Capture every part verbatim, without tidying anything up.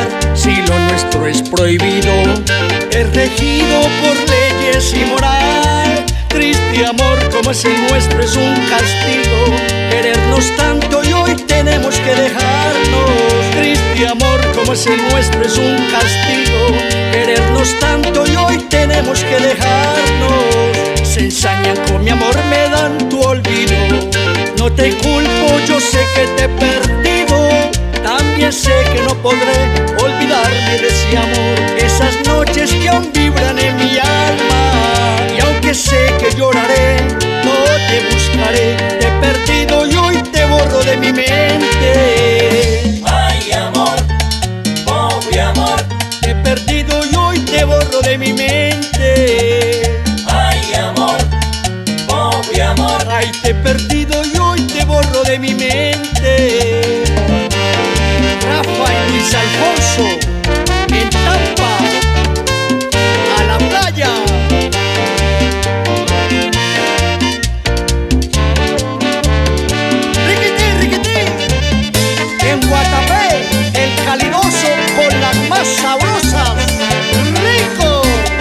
si lo nuestro es prohibido? Es regido por leyes y moral. Triste amor como es el nuestro es un castigo. Querernos tanto y hoy tenemos que dejarnos. Triste amor como es el nuestro es un castigo. Querernos tanto y hoy tenemos que dejarnos. Se ensañan con mi amor, me dan tu olvido. No te culpo, yo sé que te he perdido. También sé que no podré olvidarme de ese amor. Esas noches que aún vibran en mi alma. Y aunque sé que lloraré, no te buscaré. Te he perdido y hoy te borro de mi mente. Ay, amor, pobre amor. Te he perdido y hoy te borro de mi mente. Ay, amor, pobre amor. Ay, te he perdido y hoy te borro de mi mente. Rafa y Luis Alfonso en Tampa, a la playa. Riquitín, riquitín. En Guatapé, el calidoso con las más sabrosas. ¡Rico!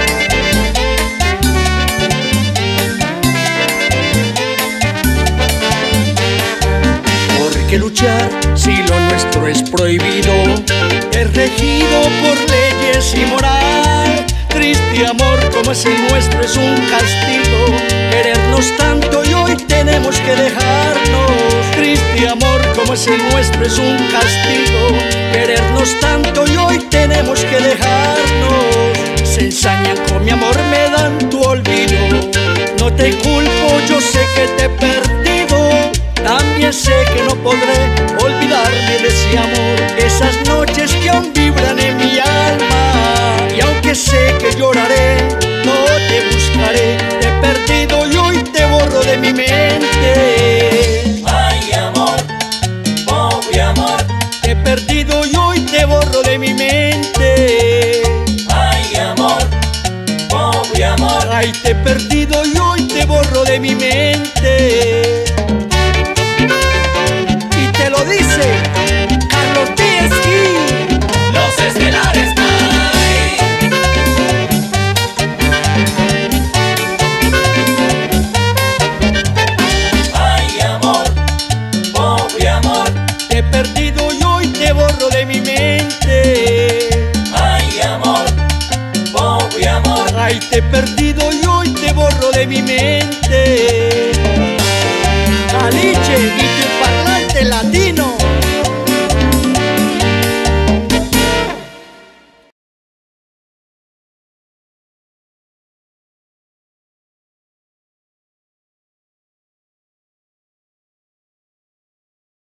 ¿Por qué luchar si lo nuestro es prohibido? Es regido por leyes y moral. Triste amor como es el nuestro es un castigo. Querernos tanto y hoy tenemos que dejarnos. Triste amor como es el nuestro es un castigo. Querernos tanto y hoy tenemos que dejarnos. Se ensañan con mi amor, me dan tu olvido. No te culpo, yo sé que te he perdido. También sé que no podré olvidarme de ese amor. Esas noches que aún vibran en mi alma. Y aunque sé que lloraré, no te buscaré. Te he perdido y hoy te borro de mi mente. Ay, amor, pobre amor. Te he perdido y hoy te borro de mi mente. Ay, amor, pobre amor. Ay, te he perdido y hoy te borro de mi mente. Y te lo dice Carlos Tieski. Los Estelares Night. Ay, amor, pobre amor. Te he perdido y hoy te borro de mi mente. Ay, amor, pobre amor. Ay, te he perdido y hoy te borro de mi mente.